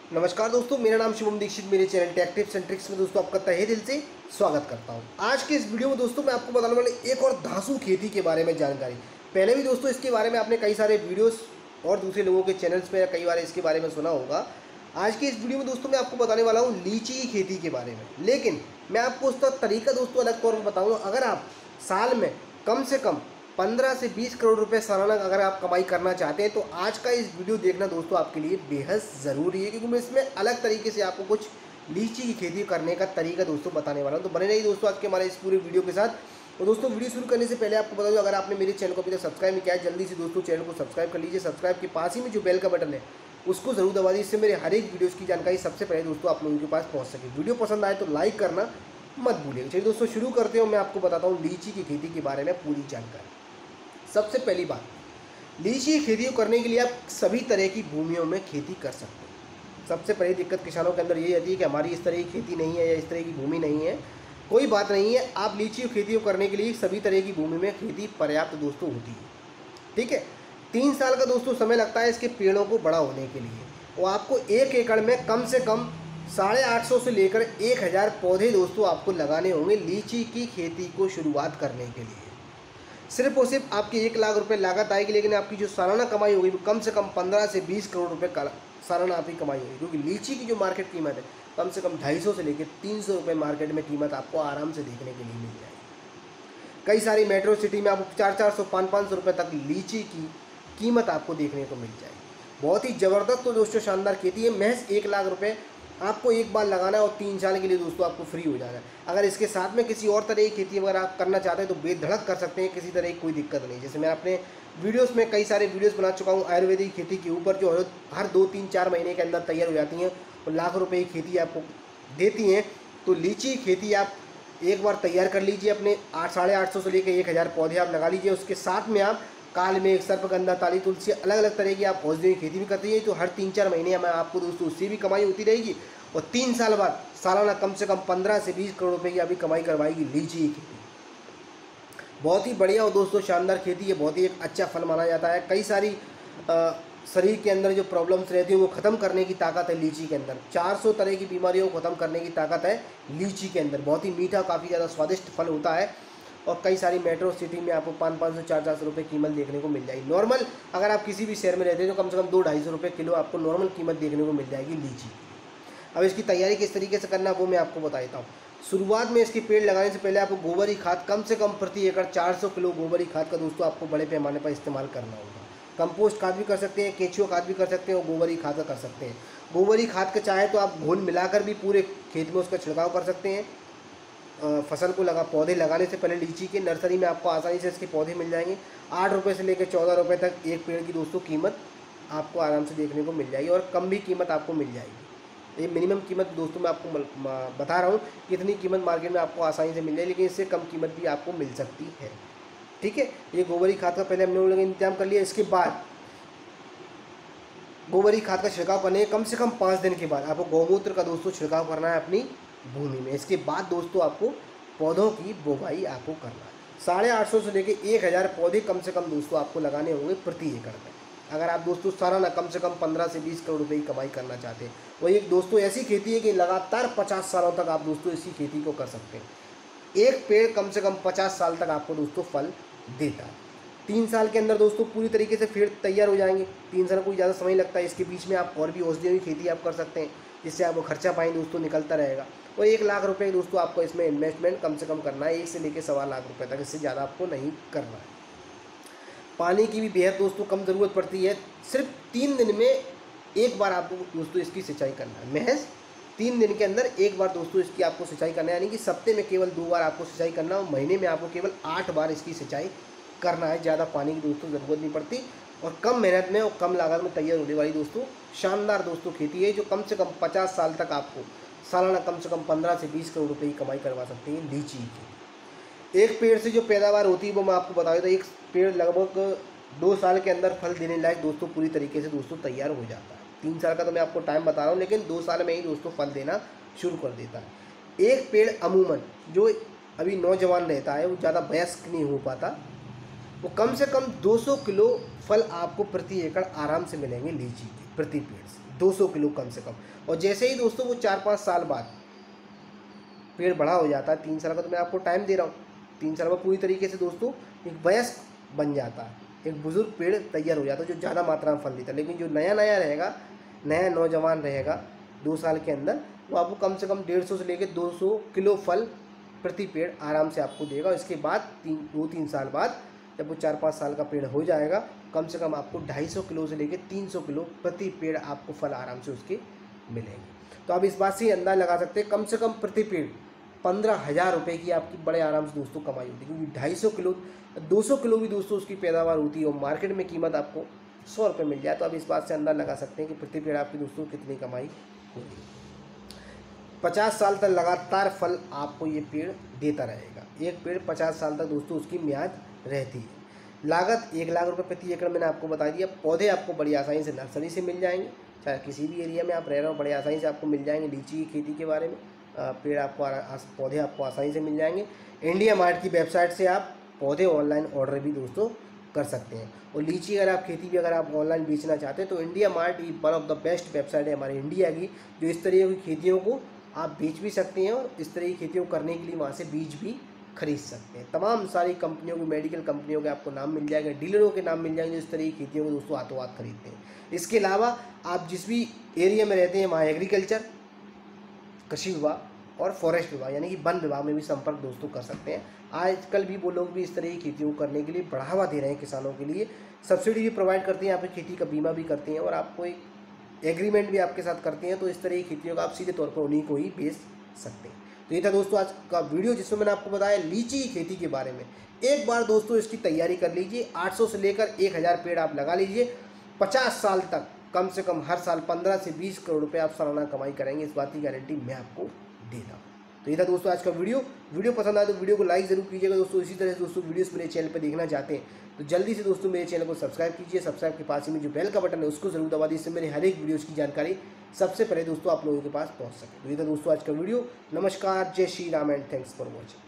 नमस्कार दोस्तों, मेरा नाम शुभम दीक्षित। मेरे channel tech tips and tricks में दोस्तों आपका तहे दिल से स्वागत करता हूं। आज के इस वीडियो में दोस्तों मैं आपको बताने वाले एक और धांसू खेती के बारे में जानकारी। पहले भी दोस्तों इसके बारे में आपने कई सारे वीडियोस और दूसरे लोगों के चैनल्स पे कई बार इसके बारे में सुना होगा। आज की इस वीडियो में दोस्तों मैं आपको बताने वाला हूँ लीची की खेती के बारे में, लेकिन मैं आपको उसका तरीका दोस्तों अलग तौर पर बताऊँगा। अगर आप साल में कम से कम 15 से 20 करोड़ रुपए सालाना अगर आप कमाई करना चाहते हैं तो आज का इस वीडियो देखना दोस्तों आपके लिए बेहद ज़रूरी है, क्योंकि मैं इसमें अलग तरीके से आपको कुछ लीची की खेती करने का तरीका दोस्तों बताने वाला हूं। तो बने रहिए दोस्तों आज के हमारे इस पूरे वीडियो के साथ। तो दोस्तों वीडियो शुरू करने से पहले आपको बता दूं, अगर आपने मेरे चैनल को अभी तक सब्सक्राइब नहीं किया है, जल्दी से दोस्तों चैनल को सब्सक्राइब कर लीजिए। सब्सक्राइब के पास ही में जो बेल का बटन है उसको जरूर दबा दीजिए, इससे मेरे हर एक वीडियोज़ की जानकारी सबसे पहले दोस्तों आप लोगों के पास पहुँच सके। वीडियो पसंद आए तो लाइक करना मत भूलिएगा। चलिए दोस्तों शुरू करते हो। मैं आपको बताता हूँ लीची की खेती के बारे में पूरी जानकारी। सबसे पहली बात, लीची की खेती करने के लिए आप सभी तरह की भूमियों में खेती कर सकते हैं। सबसे पहली दिक्कत किसानों के अंदर यही आती है कि हमारी इस तरह की खेती नहीं है या इस तरह की भूमि नहीं है। कोई बात नहीं है, आप लीची की खेती करने के लिए सभी तरह की भूमि में खेती पर्याप्त दोस्तों होती है। ठीक है, 3 साल का दोस्तों समय लगता है इसके पेड़ों को बड़ा होने के लिए, और आपको 1 एकड़ में कम से कम 850 से लेकर 1000 पौधे दोस्तों आपको लगाने होंगे लीची की खेती को शुरुआत करने के लिए। सिर्फ और सिर्फ आपकी 1 लाख रुपए लागत आएगी, लेकिन आपकी जो सालाना कमाई होगी वो कम से कम 15 से 20 करोड़ रुपए का सालाना आपकी कमाई होगी, क्योंकि लीची की जो मार्केट कीमत है कम से कम 250 से लेकर 300 रुपये मार्केट में कीमत आपको आराम से देखने के लिए मिल जाएगी। कई सारी मेट्रो सिटी में आपको 400 500 रुपये तक लीची की कीमत आपको देखने को मिल जाएगी। बहुत ही ज़बरदस्त तो दोस्तों शानदार खेती है। महज 1 लाख रुपये आपको एक बार लगाना है और 3 साल के लिए दोस्तों आपको फ्री हो जाना है। अगर इसके साथ में किसी और तरह की खेती अगर आप करना चाहते हैं तो बेधड़क कर सकते हैं, किसी तरह की कोई दिक्कत नहीं। जैसे मैं अपने वीडियोस में कई सारे वीडियोस बना चुका हूँ आयुर्वेदिक खेती के ऊपर, जो हर 2 3 4 महीने के अंदर तैयार हो जाती हैं और लाख रुपये की खेती आपको देती हैं। तो लीची खेती आप एक बार तैयार कर लीजिए, अपने 850 से लेकर 1000 पौधे आप लगा लीजिए। उसके साथ में आप काल में एक सर्पगंधा, ताली तुलसी, अलग अलग तरह की आप औषधियों की खेती भी करती है। तो हर 3 4 महीने में आपको दोस्तों उससे भी कमाई होती रहेगी, और 3 साल बाद सालाना कम से कम 15 से 20 करोड़ रुपए की अभी कमाई करवाएगी लीची की खेती। बहुत ही बढ़िया और दोस्तों शानदार खेती है, बहुत ही एक अच्छा फल माना जाता है। कई सारी शरीर के अंदर जो प्रॉब्लम्स रहती हैं वो ख़त्म करने की ताकत है लीची के अंदर। 400 तरह की बीमारियों को ख़त्म करने की ताकत है लीची के अंदर। बहुत ही मीठा, काफ़ी ज़्यादा स्वादिष्ट फल होता है, और कई सारी मेट्रो सिटी में आपको 500 400 रुपये कीमत देखने को मिल जाएगी। नॉर्मल अगर आप किसी भी शहर में रहते हैं तो कम से कम 200-250 रुपये किलो आपको नॉर्मल कीमत देखने को मिल जाएगी लीची। अब इसकी तैयारी किस तरीके से करना वो मैं आपको बता देता हूँ। शुरुआत में इसके पेड़ लगाने से पहले आपको गोबरी खाद कम से कम प्रति एकड़ 400 किलो गोबरी खाद का दोस्तों आपको बड़े पैमाने पर इस्तेमाल करना होगा। कंपोस्ट खाद भी कर सकते हैं, केंचुआ खाद भी कर सकते हैं, और गोबरी खाद का कर सकते हैं। गोबरी खाद का चाहे तो आप घोल मिलाकर भी पूरे खेत में उसका छिड़काव कर सकते हैं। फसल को पौधे लगाने से पहले लीची के नर्सरी में आपको आसानी से इसके पौधे मिल जाएंगे। 8 रुपये से लेकर 14 रुपये तक एक पेड़ की दोस्तों कीमत आपको आराम से देखने को मिल जाएगी, और कम भी कीमत आपको मिल जाएगी। ये मिनिमम कीमत दोस्तों मैं आपको बता रहा हूँ कितनी कीमत मार्केट में आपको आसानी से मिल जाए, लेकिन इससे कम कीमत भी आपको मिल सकती है। ठीक है, ये गोबरी खाद का पहले हमने लोगों ने इंतजाम कर लिया। इसके बाद गोबरी खाद का छिड़काव करने के कम से कम 5 दिन के बाद आपको गौमूत्र का दोस्तों छिड़काव करना है अपनी भूमि में। इसके बाद दोस्तों आपको पौधों की बुवाई आपको करना है। 850 से लेकर 1000 पौधे कम से कम दोस्तों आपको लगाने होंगे प्रति एकड़ में, अगर आप दोस्तों सालाना कम से कम 15 से 20 करोड़ रुपए की कमाई करना चाहते हैं। वही एक दोस्तों ऐसी खेती है कि लगातार 50 सालों तक आप दोस्तों इसी खेती को कर सकते हैं। एक पेड़ कम से कम 50 साल तक आपको दोस्तों फल देता है। 3 साल के अंदर दोस्तों पूरी तरीके से पेड़ तैयार हो जाएंगे। 3 साल कोई ज़्यादा समय लगता है। इसके बीच में आप और भी औषधियों की खेती आप कर सकते हैं, जिससे आपको खर्चा पानी दोस्तों निकलता रहेगा। और 1 लाख रुपए दोस्तों आपको इसमें इन्वेस्टमेंट कम से कम करना है, 1 से लेकर 1.25 लाख रुपए तक, इससे ज़्यादा आपको नहीं करना है। पानी की भी बेहद दोस्तों कम ज़रूरत पड़ती है। सिर्फ 3 दिन में एक बार आपको दोस्तों इसकी सिंचाई करना है। महज 3 दिन के अंदर एक बार दोस्तों इसकी आपको सिंचाई करना है, यानी कि सप्ते में केवल 2 बार आपको सिंचाई करना है, और महीने में आपको केवल 8 बार इसकी सिंचाई करना है। ज़्यादा पानी की दोस्तों ज़रूरत नहीं पड़ती, और कम मेहनत में और कम लागत में तैयार होने वाली दोस्तों शानदार दोस्तों खेती है, जो कम से कम 50 साल तक आपको सालाना कम से कम 15 से 20 करोड़ रुपए की कमाई करवा सकते हैं लीची की। एक पेड़ से जो पैदावार होती है वो मैं आपको बता देता हूँ। एक पेड़ लगभग 2 साल के अंदर फल देने लायक दोस्तों पूरी तरीके से दोस्तों तैयार हो जाता है। 3 साल का तो मैं आपको टाइम बता रहा हूँ, लेकिन 2 साल में ही दोस्तों फल देना शुरू कर देता है। एक पेड़ अमूमन जो अभी नौजवान रहता है, वो ज़्यादा वयस्क नहीं हो पाता, वो कम से कम 200 किलो फल आपको प्रति एकड़ आराम से मिलेंगे लीची के प्रति पेड़ से। 200 किलो कम से कम। और जैसे ही दोस्तों वो 4-5 साल बाद पेड़ बड़ा हो जाता है, 3 साल का तो मैं आपको टाइम दे रहा हूँ, 3 साल में पूरी तरीके से दोस्तों एक वयस्क बन जाता है, एक बुजुर्ग पेड़ तैयार हो जाता है जो ज़्यादा मात्रा में फल देता है। लेकिन जो नया रहेगा, नया नौजवान रहेगा 2 साल के अंदर, वो आपको कम से कम 150 से लेकर 200 किलो फल प्रति पेड़ आराम से आपको देगा। इसके बाद 2-3 साल बाद जब वो 4-5 साल का पेड़ हो जाएगा, कम से कम आपको 250 किलो से लेकर 300 किलो प्रति पेड़ आपको फल आराम से उसके मिलेंगे। तो आप इस बात से अंदाज़ा लगा सकते हैं कम से कम प्रति पेड़ 15,000 रुपये की आपकी बड़े आराम से दोस्तों कमाई होती है, क्योंकि 250 किलो 200 किलो भी दोस्तों उसकी पैदावार होती है और मार्केट में कीमत आपको 100 रुपये मिल जाए। तो आप इस बात से अंदाज़ा लगा सकते हैं कि प्रति पेड़ आपकी दोस्तों कितनी कमाई होगी। 50 साल तक लगातार फल आपको ये पेड़ देता रहेगा। एक पेड़ 50 साल तक दोस्तों उसकी म्याद रहती है। लागत 1 लाख रुपये प्रति एकड़ मैंने आपको बता दिया। पौधे आपको बड़ी आसानी से नर्सरी से मिल जाएंगे, चाहे किसी भी एरिया में आप रह रहे हो बड़ी आसानी से आपको मिल जाएंगे। लीची की खेती के बारे में पेड़ आपको पौधे आपको आसानी से मिल जाएंगे। इंडिया मार्ट की वेबसाइट से आप पौधे ऑनलाइन ऑर्डर भी दोस्तों कर सकते हैं। और लीची अगर आप खेती भी अगर आप ऑनलाइन बेचना चाहते हैं तो India mart one of the best website है हमारे इंडिया की, जो इस तरह की खेतियों को आप बेच भी सकते हैं और इस तरह की खेतियों को करने के लिए वहाँ से बीज भी खरीद सकते हैं। तमाम सारी कंपनियों के, मेडिकल कंपनियों के आपको नाम मिल जाएगा, डीलरों के नाम मिल जाएंगे जो इस तरह की खेतियों को दोस्तों हाथों हाथ खरीदते हैं। इसके अलावा आप जिस भी एरिया में रहते हैं वहाँ एग्रीकल्चर, कृषि विभाग और फॉरेस्ट विभाग यानी कि वन विभाग में भी संपर्क दोस्तों कर सकते हैं। आजकल भी वो लोग भी इस तरह की खेतियों को करने के लिए बढ़ावा दे रहे हैं, किसानों के लिए सब्सिडी भी प्रोवाइड करते हैं, यहाँ पर खेती का बीमा भी करते हैं और आपको एक एग्रीमेंट भी आपके साथ करते हैं। तो इस तरह की खेतियों का आप सीधे तौर पर उन्हीं को ही बेच सकते हैं। तो ये था दोस्तों आज का वीडियो जिसमें मैंने आपको बताया लीची की खेती के बारे में। एक बार दोस्तों इसकी तैयारी कर लीजिए, 800 से लेकर 1000 पेड़ आप लगा लीजिए। 50 साल तक कम से कम हर साल 15 से 20 करोड़ रुपए आप सालाना कमाई करेंगे, इस बात की गारंटी मैं आपको देता हूँ। तो ये था दोस्तों आज का वीडियो पसंद आए तो वीडियो को लाइक जरूर कीजिएगा दोस्तों। इसी तरह से दोस्तों वीडियोस मेरे चैनल पर देखना चाहते हैं तो जल्दी से दोस्तों मेरे चैनल को सब्सक्राइब कीजिए। सब्सक्राइब के पास ही में जो बेल का बटन है उसको जरूर दबा दीजिए, इससे मेरे हर एक वीडियोस की जानकारी सबसे पहले दोस्तों आप लोगों के पास पहुंच सके। तो ये था दोस्तों आज का वीडियो। नमस्कार, जय Shri Ram and thanks for watching.